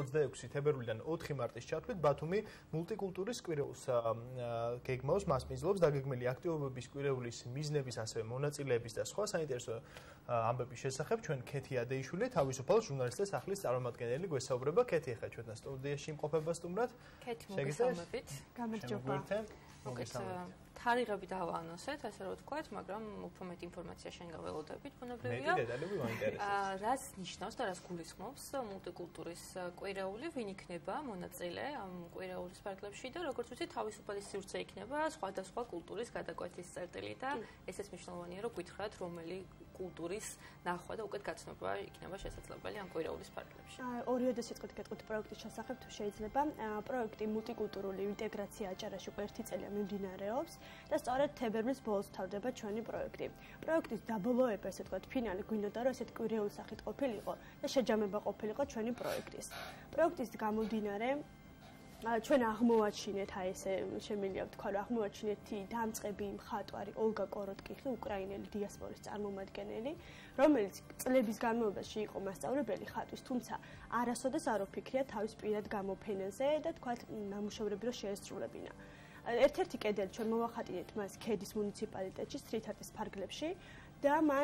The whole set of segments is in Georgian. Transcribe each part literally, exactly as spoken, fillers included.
ოცდაექვსი თებერვლიდან ოთხი მარტის ჩათვლით ბათუმი მულტიკულტურის კვირეულს გეგმავს, მას მიზნობს დაგეგმილი აქტივობების კვირეულის მიზნების, ასევე მონაწილეების და სხვა საინტერესო ამბების შესახებ ჩვენ ქეთი ადეიშვილი, თავისუფალ ჟურნალისტთა სახლის წარმომადგენელი გვესაუბრება. ქეთი, ახლა ჩვენთან სტუდიაში იმყოფება სტუმრად. ქეთი, მოგესალმებით. გამარჯობა. მოგესალმებით. თარიღები დავაანონსეთ, ასე რომ ვთქვათ, მაგრამ უფრო მეტ ინფორმაცია შენ გაველოდებით, ბუნებრივია. მეტი დეტალები მაინტერესებს. რას ნიშნავს და რას გულისხმობს მულტიკულტურის კვირეული, ვინ იქნება მონაწილე ამ კვირეულის ფარგლებში და როგორც ვიცით, თავისუფალი სივრცე იქნება სხვადასხვა კულტურის გადაკვეთის წერტილი და ესეც მნიშვნელოვანია, რომ გითხრათ, რომელი კულტურის ნახვა და უკეთ გაცნობა იქნება შესაძლებელი ამ კვირეულის ფარგლებში. ორიოდე სიტყვით გეტყვით პროექტის შესახებ თუ შეიძლება. პროექტი მულტიკულტურული ინტეგრაცია აჭარაში უკვე ერთი წელია მიმდინარეობს. და სწორედ თებერვლის ბოლოს თავდება ჩვენი პროექტი. პროექტის დაბოლოება, ესე ვთქვათ, ფინალი გვინდოდა, რომ ესეთ კვირეულ სახით ყოფილიყო და შეჯამება ყოფილიყო ჩვენი პროექტის. პროექტის გამომდინარე ჩვენ აღმოვაჩინეთ, აი ესე შემიძლია ვთქვა, რომ აღმოვაჩინეთ დამწყები მხატვარი ოლგა კოროტკიხი, უკრაინელი დიასპორის წარმომადგენელი, რომელიც წლების განმავლობაში იყო მასწავლებელი ხატვის, თუმცა არასოდეს არ უფიქრია თავის პირად გამოფენაზე და თქვათ ნამუშევრები რომ შეესრულებინა. ერთ-ერთი კედელი ჩვენ მოვახატინეთ მას ქედის მუნიციპალიტეტში, სტრით-არტის ფარგლებში და მან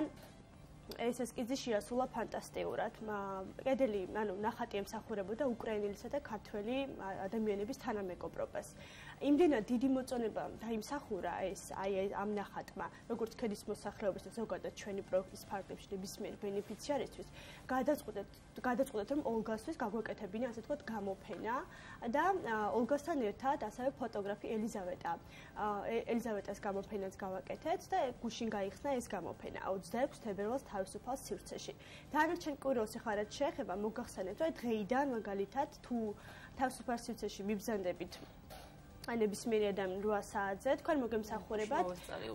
ეს ესკიზი შეასრულა ფანტასტიურად. კედელი, ანუ ნახატი ემსახურებოდა უკრაინელისა და ქართველი ადამიანების თანამეგობრობას. იმდენად დიდი მოწონება დაიმსახურა ეს აი ამ ნახატმა, როგორც ქედის მოსახლეობის და ზოგადად ჩვენი პროექტის ფარგლებში ნებისმიერ ბენეფიციარისთვის, გადაწყვეტეთ, გადაწყვეტეთ, რომ ოლგასთვის გაგვეკეთებინა, ასე ვთქვათ, გამოფენა და ოლგასთან ერთად ასევე ფოტოგრაფი ელიზავეტა. ელიზავეტას გამოფენაც გავაკეთეთ და გუშინ გაიხსნა ეს გამოფენა ოცდაექვსი თებერვალს თავისუფალ სივრცეში. დანარჩენ კვირეულს ახლა რაც შეეხება, მოგახსენებთ, რომ დღეიდან მაგალითად თუ თავისუფალ სივრცეში მიბრძანდებით ნებისმიერი ადამიანი რვა საათზე, თქვენ მოგემსახურებათ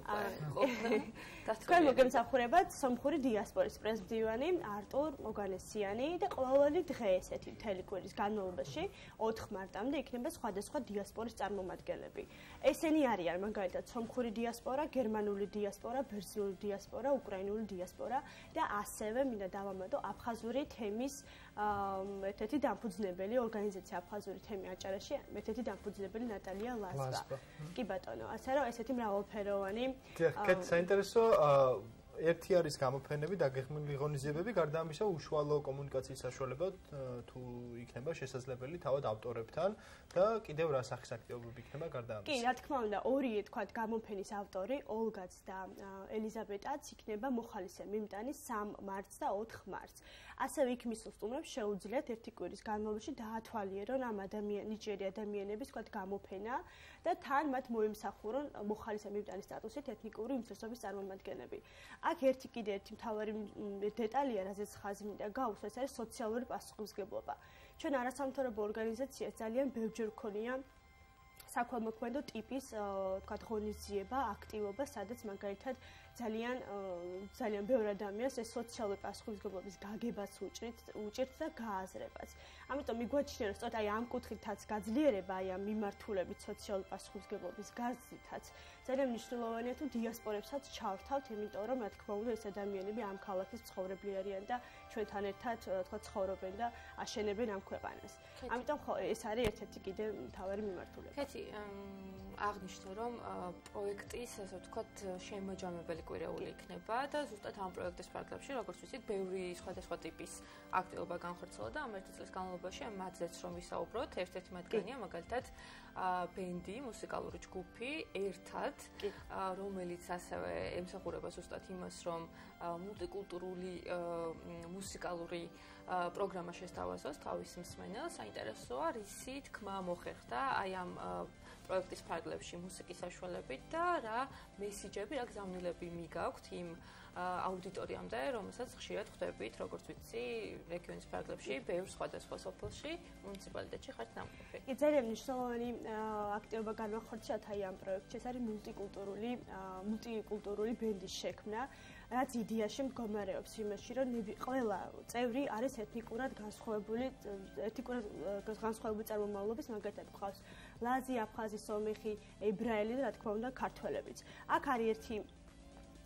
თქვენ მოგემსახურებათ სომხური დიასპორის პრეზიდენტი არტურ მოგანესიანი და ყოველი დღე ესეთი მთელი კვირის განმავლობაში ოთხ მარტამდე იქნება სხვადასხვა დიასპორის წარმომადგენლები. ესენი არიან მაგალითად სომხური დიასპორა, გერმანული დიასპორა, ბერძნული დიასპორა, უკრაინული დიასპორა და ასევე მინდა დავამატო აფხაზური თემის ერთ-ერთი დამფუძნებელი ორგანიზაცია აფხაზური თემი აჭარაში, ერთ-ერთი დამფუძნებელი ნატალია ლაზბა. კი ბატონო, ასე რომ ესეთი მრავალფეროვანი. კეთ საინტერესო ერთი არის გამოფენები, დაგეგმილი ღონისძიებები, გარდა ამისა უშუალო კომუნიკაციის საშუალება თუ იქნება შესაძლებელი თავად ავტორებთან და კიდევ რა სახის აქტივობები იქნება გარდა ამისა. კი, რა თქმა უნდა, ორი თქვათ გამოფენის ავტორი, ოლგაც და ელიზაბეტაც იქნება მოხალისე მიმტანი სამ მარტს და ოთხ მარტს. ასევე იქ მისულ სტუმრებს შეუძლიათ ერთი კვირის განმავლობაში დაათვალიერონ ამ ადამიან ნიჭიერი ადამიანების თქვათ გამოფენა და თან მათ მოემსახურონ მოხალისე მიმტანის სტატუსით ეთნიკური უმცირესობის წარმომადგენლები. აქ ერთი კიდე ერთი მთავარი დეტალია, რაზეც ხაზი მინდა გაუსვა, ეს არის სოციალური პასუხისმგებლობა. ჩვენ არასამთავრობო ორგანიზაციას ძალიან ბევრჯერ გვქონია საქველმოქმედო ტიპის თქვათ ღონისძიება, აქტივობა, სადაც მაგალითად ძალიან ძალიან ბევრ ადამიანს ეს სოციალური პასუხისმგებლობის გაგებას უჭირთ უჭირთ და გააზრებას. ამიტომ მიგვაჩნია, რომ სწორედ აი ამ კუთხითაც გაძლიერება, აი ამ მიმართულებით სოციალური პასუხისმგებლობის გაზრდითაც ძალიან მნიშვნელოვანია თუ დიასპორებსაც ჩავრთავთ, იმიტომ რომ რა თქმა უნდა ეს ადამიანები ამ ქალაქის მცხოვრებლი არიან და ჩვენთან ერთად თქვათ ცხოვრობენ და აშენებენ ამ ქვეყანას. ამიტომ ხო ეს არის ერთ-ერთი კიდე მთავარი მიმართულება. აღნიშნე, რომ პროექტის, ასე ვთქვათ, შემაჯამებელი კვირეული იქნება და ზუსტად ამ პროექტის ფარგლებში, როგორც ვიცით, ბევრი სხვადასხვა ტიპის აქტივობა განხორციელდა და ამ ერთი წლის განმავლობაში მათზეც რომ ვისაუბროთ, ერთ-ერთი მათგანია მაგალითად ბენდი, მუსიკალური ჯგუფი ერთად, რომელიც ასევე ემსახურება ზუსტად იმას, რომ მულტიკულტურული მუსიკალური პროგრამა შესთავაზოს თავის მსმენელს. საინტერესოა, რისი თქმა მოხერხდა აი ამ პროექტის ფარგლებში მუსიკის საშუალებით და რა მესიჯები, რა გზავნილები მიგაქვთ იმ აუდიტორიამდე, რომელსაც ხშირად ხვდებით, როგორც ვიცი, რეგიონის ფარგლებში, ბევრ სხვადასხვა სოფელში, მუნიციპალიტეტში ხართ ნამყოფი. კი, ძალიან მნიშვნელოვანი აქტივობა განვახორციელეთ აი ამ პროექტში, ეს არის მულტიკულტურული მულტიკულტურული ბენდის შექმნა, რაც იდეაში მდგომარეობს იმაში, რომ ყველა წევრი არის ეთნიკურად განსხვავებული, ეთნიკურად განსხვავებული წარმომავლობის, მაგალითად გვყავს ლაზი, აფხაზი, სომეხი, ებრაელი და რა თქმა უნდა ქართველებიც. აქ არის ერთი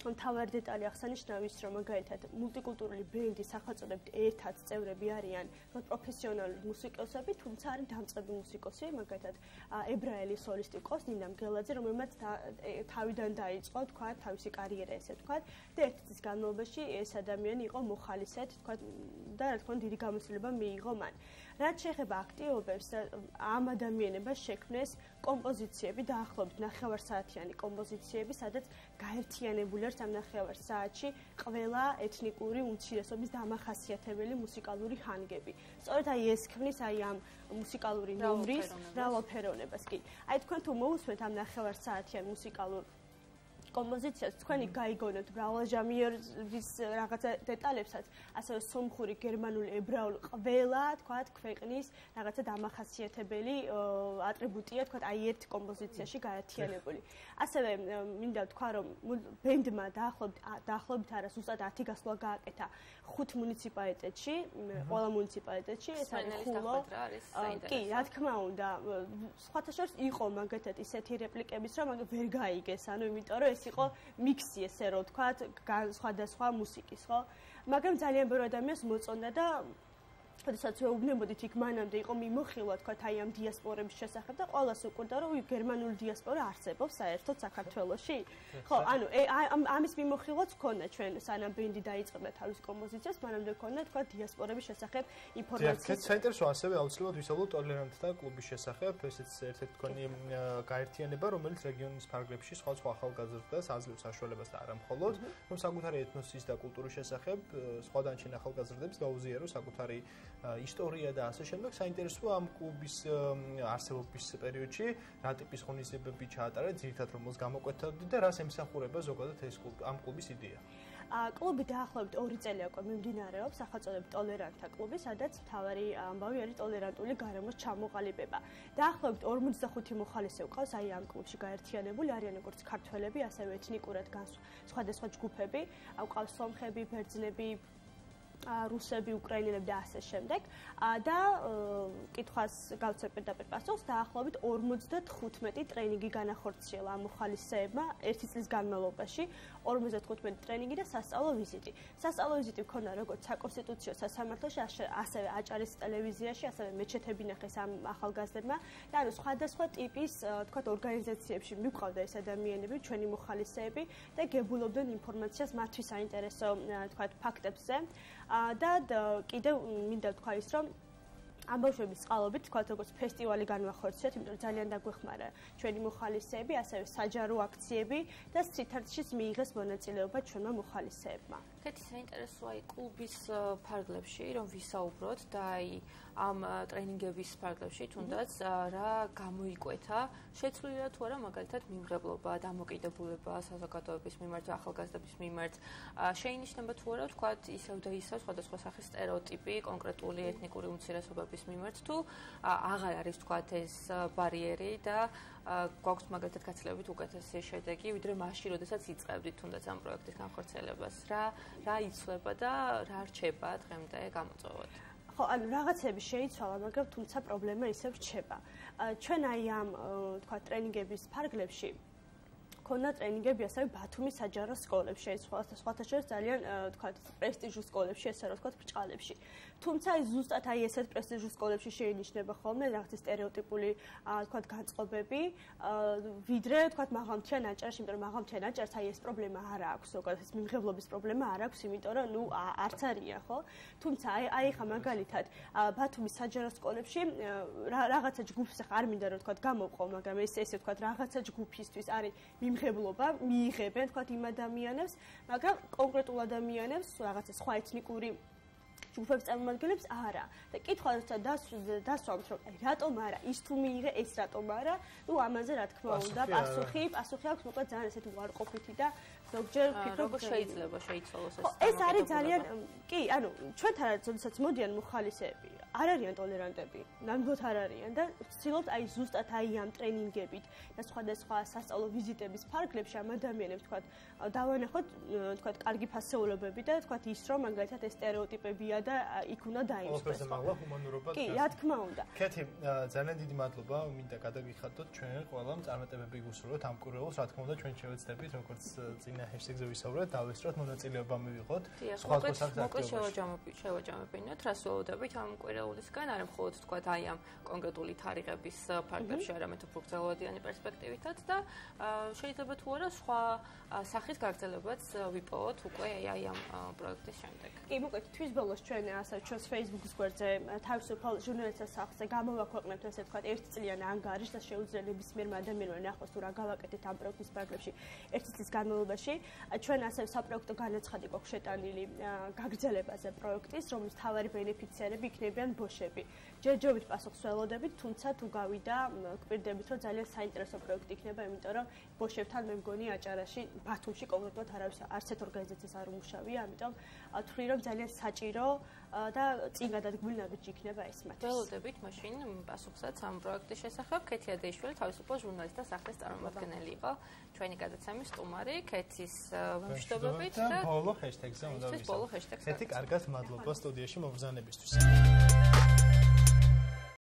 თავარი დეტალი აღსანიშნავი ის, რომ მაგალითად მულტიკულტურული ბენდი სახელწოდებით ერთად წევრები არიან პროფესიონალური მუსიკოსები, თუმცა არის დამწყები მუსიკოსი, მაგალითად ებრაელი სოლისტი ყავს ნინა მგელაძე, რომელმაც თავიდან დაიწყო, თქვა, თავისი კარიერა ესე თქვა, და ერთი წლის განმავლობაში ეს ადამიანი იყო მოხალისედ, თქვა, და რა თქმა უნდა დიდი გამოცდილება მიიღო მან. რაც შეეხება აქტივობებს, ამ ადამიანებას შექმნეს კომპოზიციები დაახლოებით ნახევარსაათიანი კომპოზიციები, სადაც გაერთიანებული არის ამ ნახევარსაათში ყველა ეთნიკური უმცირესობის დამახასიათებელი მუსიკალური ჰანგები. სწორედ აი ეს ქმნის აი ამ მუსიკალური ნომრის მრავალფეროვნებას. კი. აი თქვენ თუ მოусვეთ ამ ნახევარსაათიან მუსიკალურ კომპოზიციას, თქვენი გაიგონებთ მრავალჟანრის რაღაცა დეტალებსაც, ასევე სომხური, გერმანული, ებრაული, ყველა, თქვათ, ქვეყნის რაღაცა დამახასიათებელი ატრიბუტია, თქვათ, აი ერთ კომპოზიციაში გაერთიანებული. ასევე მინდა ვთქვა, რომ ბენდმა დაახლოებით დაახლოებით არა ზუსტად ათი გასვლა გააკეთა ხუთ მუნიციპალიტეტში, ყველა მუნიციპალიტეტში, ეს არის ხულო. კი, რა თქმა უნდა, სხვათა შორის იყო მაგათად ისეთი რეპლიკებიც, რომ მაგ ვერ გაიგეს, ანუ იმიტომ რომ ეს იყო მიქსი, ესე რომ ვთქვათ, სხვადასხვა მუსიკის, ხო? მაგრამ ძალიან ბევრი ადამიანს მოწონდა და როდესაც ვეუბნებოდით იქ მანამდე იყო მიმოხილვა, თქვათ, აი ამ დიასპორების შესახებ და ყველას უკვირდა, რომ გერმანული დიასპორა არსებობს საერთოდ საქართველოში. ხო, ანუ ამის მიმოხილვაც ჰქონდა ჩვენ, სანამ ბენდი დაიწყებდა თავის კომპოზიციას, მანამდე ჰქონდა, თქვათ, დიასპორების შესახებ ინფორმაცია. საინტერესო ასევე აუცილებლად ვისაუბროთ ტოლერანტთა კლუბის შესახებ, ესეც ერთ-ერთი თქვენი გაერთიანება, რომელიც რეგიონის ფარგლებში სხვადასხვა ახალგაზრდას აძლევს საშუალებას და არა მხოლოდ, რომ საკუთარი ეთნოსის და კულტურის შესახებ სხვა დანარჩენ ახალგაზრდებს გაუზიარო საკუთარი ისტორია და ასე შემდეგ. საინტერესოა ამ კლუბის არსებობის პერიოდში რა ტიპის ღონისძიებები ჩაატარა, ძირითადად რომელს გამოკვეთებდი და რას ემსახურება ზოგადად ეს ამ კლუბის იდეა. კლუბი დაახლოებით ორი წელი უკვე მიმდინარეობს, სახელწოდებით ტოლერანტთა კლუბი, სადაც მთავარი ამბავი არის ტოლერანტული გარემოს ჩამოყალიბება. დაახლოებით ორმოცდახუთი მოხალისე ვყავს აი ამ კლუბში გაერთიანებული, არიან როგორც ქართველები, ასევე ეთნიკურად სხვადასხვა ჯგუფები, ვყავს სომხები, ბერძნები, რუსები, უკრაინელები და ასე შემდეგ. და კითხვას გავცემ პირდაპირ პასუხს, დაახლოებით ორმოცდათხუთმეტი ტრენინგი განახორციელა ამ მოხალისეებმა ერთი წლის განმავლობაში, ორმოცდათხუთმეტი ტრენინგი და სასწავლო ვიზიტი. სასწავლო ვიზიტი მქონდა როგორც საკონსტიტუციო სასამართლოში, ასევე აჭარის ტელევიზიაში, ასევე მეჩეთები ნახეს ამ ახალგაზრდებმა და ანუ სხვადასხვა ტიპის, თქვათ, ორგანიზაციებში მიყვავდა ეს ადამიანები, ჩვენი მოხალისეები და გებულობდნენ ინფორმაციას მათთვის საინტერესო, თქვათ, ფაქტებზე. და კიდევ მინდა ვთქვა ის, რომ ამ ბავშვების წყალობით, თქვათ, როგორც ფესტივალი განვახორციელეთ, იმიტომ რომ ძალიან დაგვეხმარა ჩვენი მოხალისეები, ასევე საჯარო აქციები და street-art-შიც მიიღეს მონაწილეობა ჩვენმა მოხალისეებმა. კეთი საინტერესოა აი კლუბის ფარგლებში, რომ ვისაუბროთ და აი ამ ტრენინგების ფარგლებში თუნდაც რა გამოიკვეთა, შეცვლილია თუ არა მაგალითად მიმღებლობა, დამოკიდებულება საზოგადოების მიმართ, ახალგაზრდების მიმართ, შეინიშნება თუ არა, თქვათ, ისევ და ისევ სხვადასხვა სახის სტერეოტიპი კონკრეტული ეთნიკური უმცირესობების მიმართ თუ აღარ არის, თქვათ, ეს ბარიერი და გვაქვს მაგალითად გაცილებით უკეთესი შედეგი, ვიდრე მაშინ, როდესაც იწყებდით თუნდაც ამ პროექტის განხორციელებას. რა რა იცვლება და რა რჩება დღემდე გამოწვევად? ხო, ანუ რაღაცები შეიცვალა, მაგრამ თუმცა პრობლემა ისევ რჩება. ჩვენ აი ამ, თქვა, ტრენინგების ფარგლებში ქონდა ტრენინგები ასევე ბათუმის საჯარო სკოლებში, სხვათა შორის ძალიან, თქვა, პრესტიჟულ სკოლებში, ესე რომ ვთქვა, ბრჭყალებში. თუმცა ის ზუსტად აი ესეთ პრესტიჟულ სკოლებში შეინიშნება ხოლმე რაღაცა სტერეოტიპული, თქვა, განწყობები, ვიდრე, თქვა, მაღალმთიან აჭარაში, იმიტომ რომ მაღალმთიან აჭარს აი ეს პრობლემა არ აქვს, ზოგადად ეს მიმღებლობის პრობლემა არ აქვს, იმიტომ რომ ნუ არც არია, ხო? თუმცა აი აი ხა მაგალითად ბათუმის საჯარო სკოლებში რაღაცა ჯგუფს ახლა არ მინდა რომ თქვა გამოვყო, მაგრამ ეს ესე თქვა რაღაცა ჯგუფისთვის არის მიმღებლობა, მიიღებენ, თქვა, იმ ადამიანებს, მაგრამ კონკრეტულ ადამიანებს, რაღაცა სხვა ეთნიკური ჯგუფების წარმომადგენლებს არა. და კითხვა როცა დასვამთ, რომ აი რატომ არა, ის თუ მიიღე, ეს რატომ არა, ნუ ამაზე რა თქმა უნდა, პასუხი, პასუხი აქვს მოკლედ ძალიან ესეთი უარყოფითი და ზოგჯერ ფიქრობ შეიძლება შეიცვალოს ეს. ეს არის ძალიან, კი, ანუ ჩვენთან როდესაც მოდიან მოხალისეები არ არიან ტოლერანტები, ნამდვილად არ არიან და ვცდილობთ აი ზუსტად აი ამ ტრენინგებით და სხვადასხვა სასწავლო ვიზიტების ფარგლებში ამ ადამიანებს თქვა დავანახოთ თქვა კარგი ფასეულობები და თქვა ის რომ მაგალითად ეს стереოტიპებია და იქ უნდა დაიმსხვრეს. ყველაფერზე მაღლა ჰუმანურობა. კი, რა თქმა უნდა. კეთი, ძალიან დიდი მადლობა, მინდა გადაგიხადოთ ჩვენ ყველამ წარმატებები გუსურვოთ ამ კურეულს, რა თქმა უნდა ჩვენ შევეცდებით როგორც წინა ჰეშტეგზე ვისაუბრეთ, დავესწროთ მონაწილეობა მივიღოთ. სხვა სხვა საქმეებში შევაჯამებინოთ, შევაჯამებინოთ, რას ველოდებით ამ კურეულისგან, არა მხოლოდ თქვა აი ამ კონკრეტული თარიღების ფარგლებში, არამედ უფრო პერსპექტივითაც და შეიძლება თუ არა სხვა სახის გაგრძელებაც ვიპოვოთ უკვე აი ამ პროექტის შემდეგ. კი, მოკლედ თვის ბოლოს ჩვენ ასე ჩვენს Facebook-ის გვერდზე თავისუფალ ჟურნალისტთა სახლზე გამოვაქვეყნებთ ესე ვთქვათ ერთწლიან ანგარიშს და შეუძლია ნებისმიერმა ადამიანმა ნახოს თუ რა გავაკეთეთ ამ პროექტის ფარგლებში ერთი წლის განმავლობაში. ჩვენ ასევე საპროექტო განაცხადი გვაქვს შეტანილი გაგრძელებაზე პროექტის, რომლის მთავარი ბენეფიციარები იქნებიან ბოშები. ჯერჯერობით პასუხს ველოდებით, თუმცა თუ გავიდა გვპირდებით რომ ძალიან საინტერესო პროექტი იქნება, იმიტომ რომ ბოშებთან მე მგონი აჭარაში ბათუმში კონკრეტულად არავის არც ერთ ორგანიზაციას არ უმუშავია, ამიტომ ვთვლი რომ ძალიან საჭირო და წინ გადადგმული ნაბიჯი იქნება ეს მათ. ველოდებით მაშინ პასუხსაც ამ პროექტის შესახებ. ქეთი ადეიშვილი თავისუფალ ჟურნალისტთა სახლის წარმომადგენელი იყო ჩვენი გადაცემის სტუმარი, ქეთის ვამჯდობებით და ბოლო ჰეშტეგზე უნდა ვისაუბროთ. ბოლო ჰეშტეგს. ქეთი, კარგად მადლობა სტუდიაში მობრძანებისთვის.